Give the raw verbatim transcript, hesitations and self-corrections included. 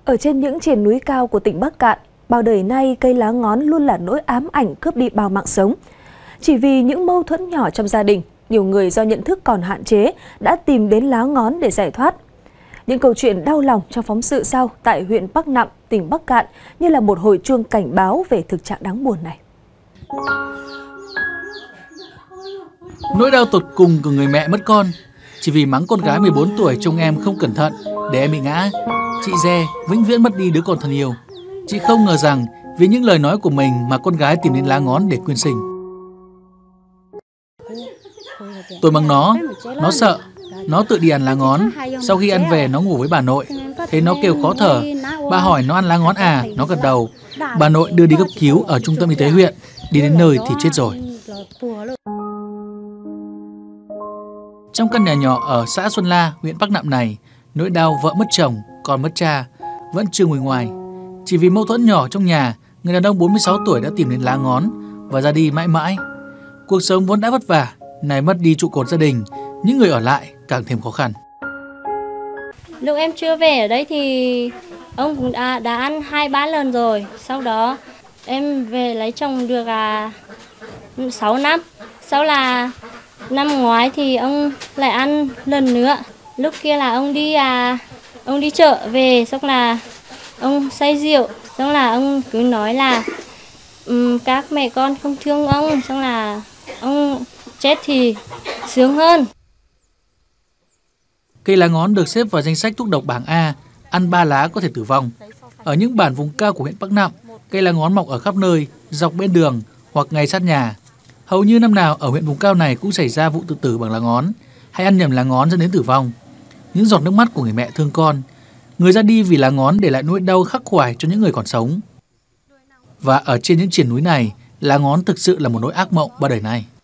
Ở trên những triền núi cao của tỉnh Bắc Kạn, bao đời nay cây lá ngón luôn là nỗi ám ảnh cướp đi bao mạng sống. Chỉ vì những mâu thuẫn nhỏ trong gia đình, nhiều người do nhận thức còn hạn chế đã tìm đến lá ngón để giải thoát. Những câu chuyện đau lòng trong phóng sự sau tại huyện Bắc Nậm, tỉnh Bắc Kạn như là một hồi chuông cảnh báo về thực trạng đáng buồn này. Nỗi đau tột cùng của người mẹ mất con chỉ vì mắng con gái mười bốn tuổi trông em không cẩn thận để em bị ngã. Chị Dê vĩnh viễn mất đi đứa con thân yêu. Chị không ngờ rằng vì những lời nói của mình mà con gái tìm đến lá ngón để quyên sinh. Tôi mắng nó, nó sợ, nó tự đi ăn lá ngón. Sau khi ăn về nó ngủ với bà nội, thấy nó kêu khó thở. Bà hỏi nó ăn lá ngón à, nó gật đầu. Bà nội đưa đi cấp cứu ở trung tâm y tế huyện, đi đến nơi thì chết rồi. Trong căn nhà nhỏ ở xã Xuân La, huyện Bắc Nậm này, nỗi đau vợ mất chồng, con mất cha vẫn chưa nguôi ngoai. Chỉ vì mâu thuẫn nhỏ trong nhà, người đàn ông bốn mươi sáu tuổi đã tìm đến lá ngón và ra đi mãi mãi. Cuộc sống vốn đã vất vả, này mất đi trụ cột gia đình, những người ở lại càng thêm khó khăn. Lúc em chưa về ở đây thì ông cũng đã, đã ăn hai ba lần rồi. Sau đó em về lấy chồng được à, sáu năm. Sau là năm ngoái thì ông lại ăn lần nữa. Lúc kia là ông đi à, ông đi chợ về, xong là ông say rượu, xong là ông cứ nói là um, các mẹ con không thương ông, xong là ông chết thì sướng hơn. Cây lá ngón được xếp vào danh sách thuốc độc bảng A, ăn ba lá có thể tử vong. Ở những bản vùng cao của huyện Bắc Nậm, cây lá ngón mọc ở khắp nơi, dọc bên đường hoặc ngay sát nhà. Hầu như năm nào ở huyện vùng cao này cũng xảy ra vụ tự tử bằng lá ngón, hay ăn nhầm lá ngón dẫn đến tử vong. Những giọt nước mắt của người mẹ thương con, người ra đi vì lá ngón để lại nỗi đau khắc khoải cho những người còn sống. Và ở trên những triền núi này, lá ngón thực sự là một nỗi ác mộng bao đời nay.